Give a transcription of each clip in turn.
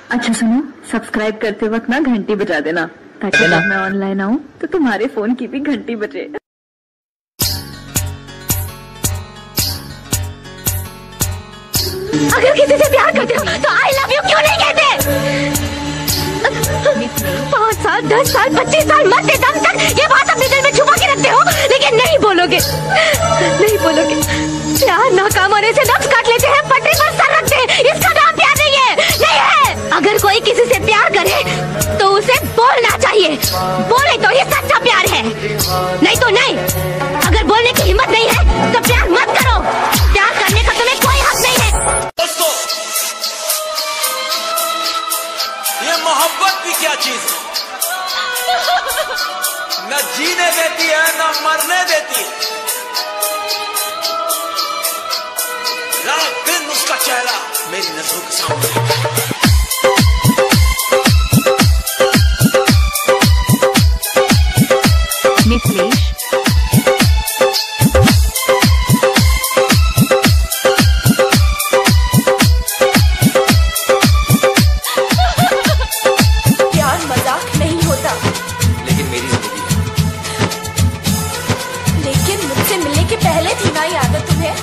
अच्छा सुनो, सब्सक्राइब करते वक्त ना घंटी बजा देना, ताकि जब मैं ऑनलाइन आऊँ तो तुम्हारे फोन की भी घंटी बजे। अगर किसी से प्यार करते हो तो आई लव यू क्यों नहीं कहते? 5 साल 10 साल 25 साल मरते दम तक ये बात अपने दिल में छुपा के रखते हो, लेकिन नहीं बोलोगे, नहीं बोलोगे। प्यार नाकाम होने से नफ्स काट लेते हैं, पटरी पर सर रखते हैं, इसका नाम प्यार नहीं है, नहीं है। अगर कोई किसी से प्यार करे तो उसे बोलना चाहिए, बोले तो ये सच्चा प्यार है, नहीं तो नहीं। अगर बोलने की हिम्मत नहीं है तो प्यार मत करो, प्यार करने का तुम्हें कोई हक नहीं है। दोस्तों, ये मोहब्बत भी क्या चीज है, न जीने देती है न मरने देती है। रात दिन उसका चेहरा मेरी नजरों के सामने। मिथिलेश प्यार मजाक नहीं होता, लेकिन मेरी जिंदगी है। लेकिन मुझसे मिलने के पहले थी ना ये आदत तुम्हें।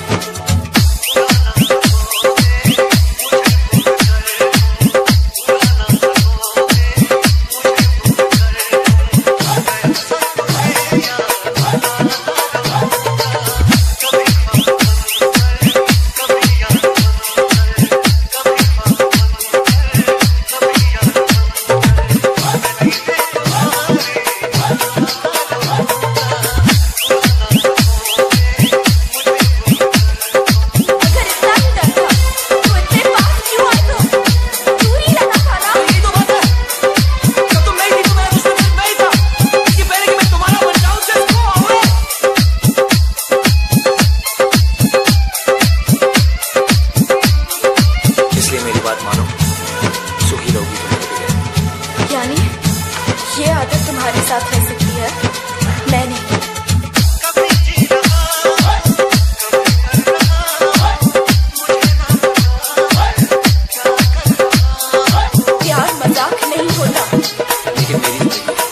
यानी ये आदत तुम्हारे साथ रह सकती है, मैं नहीं। प्यार मजाक नहीं होता, लेकिन मेरी जिंदगी है।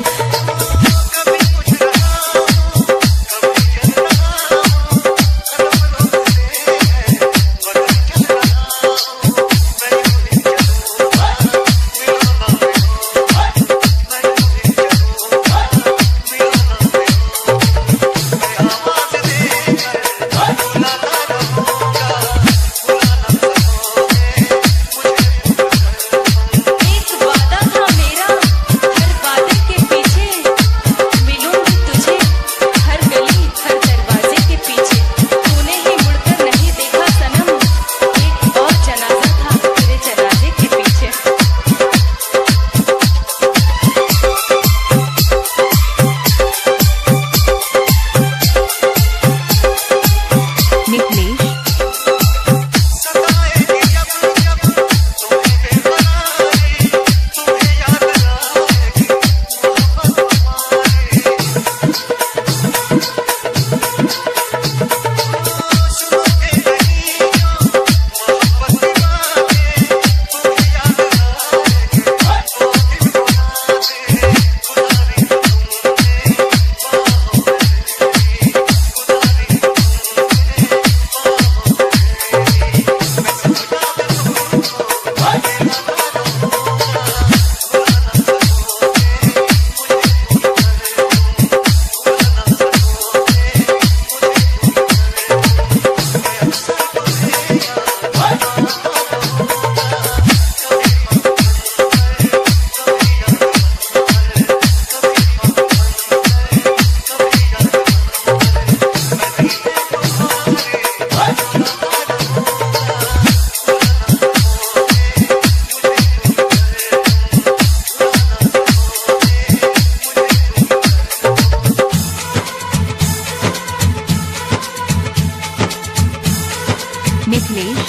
मिथिलेश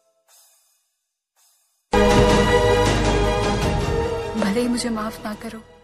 भले ही मुझे माफ ना करो,